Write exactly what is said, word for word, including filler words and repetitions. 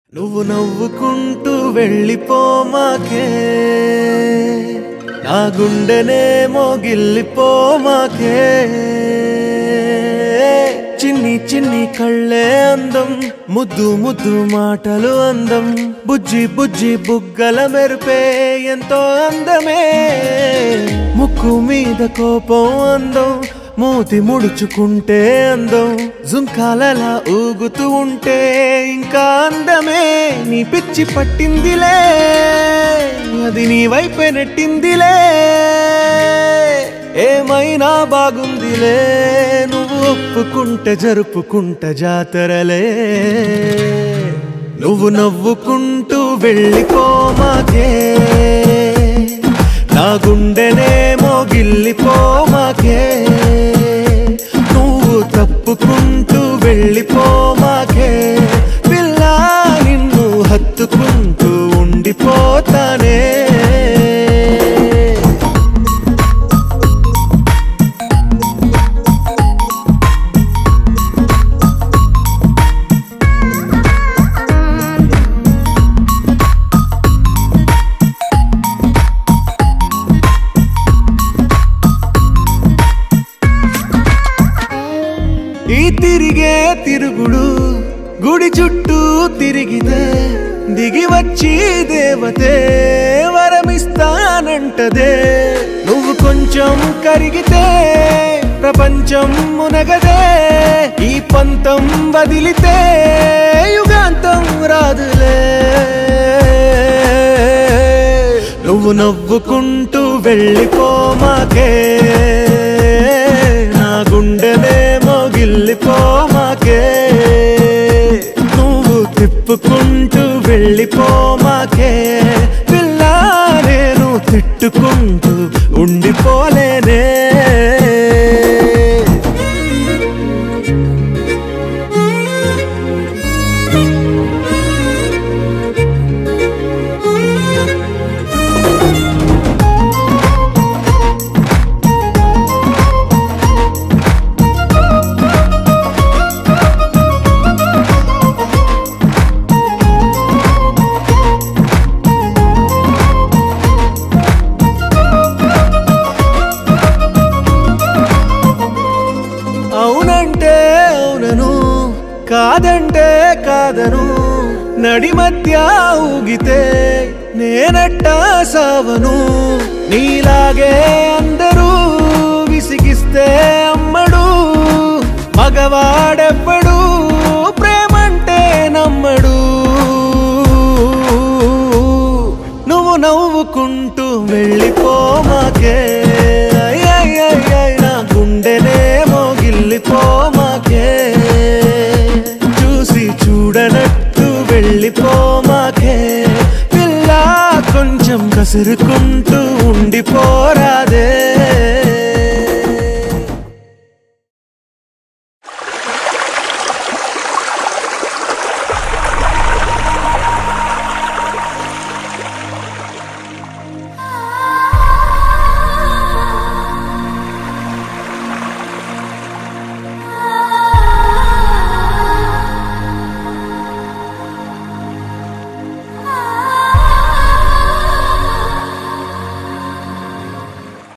నువ్వు నవ్వుకుంటూ వెళ్ళిపోమాకే నా గుండెనే మోగిల్లిపోమాకే చిన్ని చిన్ని కళ్ళే అందం ముద్దు ముద్దు మాటలు అందం బుజ్జి బుజ్జి బుగ్గల మెరుపే ఎంతో అందమే ముక్కు మీద కోపం అందం మూతి ముడుచుకుంటే అందం జుంకాలలా ఊగుతూ ఉంటే ఇంకా అందమే నీ పిచ్చి పట్టిందిలే అది నీ వైపే నెట్టిందిలే ఏమైనా బాగుందిలే నువ్వు ఒప్పుకుంటే జరుపుకుంటే జాతరలే నువ్వు నవ్వుకుంటూ వెళ్ళిపోమాకే నా గుండెనే మోగిల్లిపోమాకే నువ్వు తప్పుకుంటూ వెళ్ళిపోమాకే పిల్ల నిన్ను హత్తుకుంటూ ఉండిపోతానే ఈ తిరిగే తిరుగుడు గుడి చుట్టూ తిరిగితే దిగి వచ్చి దేవతే వరమిస్తానంటదే నువ్వు కొంచెం కరిగితే ప్రపంచం మునగదే ఈ పంతం వదిలితే యుగాంతం రాదులే నువ్వు నవ్వుకుంటూ వెళ్ళిపోమాకే నా గుండెనే మోగిల్లిపోమాకే నువ్వు తిప్పుకుంటూ వెళ్ళిపోమాకే పిల్ల నేను తిట్టుకుంటూ ఉండిపోలేనే అవునంటే అవునను కాదంటే కాదను నడి మధ్య ఊగితే నేనట్టా సావను నీలాగే అందరూ విసిగిస్తే అమ్మడు మగవాడెవ్వడు ప్రేమంటే నమ్మడు నువ్వు నవ్వుకుంటూ వెళ్ళిపోమాకే నా గుండెనే మోగిల్లిపోమాకే చూసి చూడనట్టు వెళ్ళిపోమాకే పిల్ల కొంచెం కసురుకుంటూ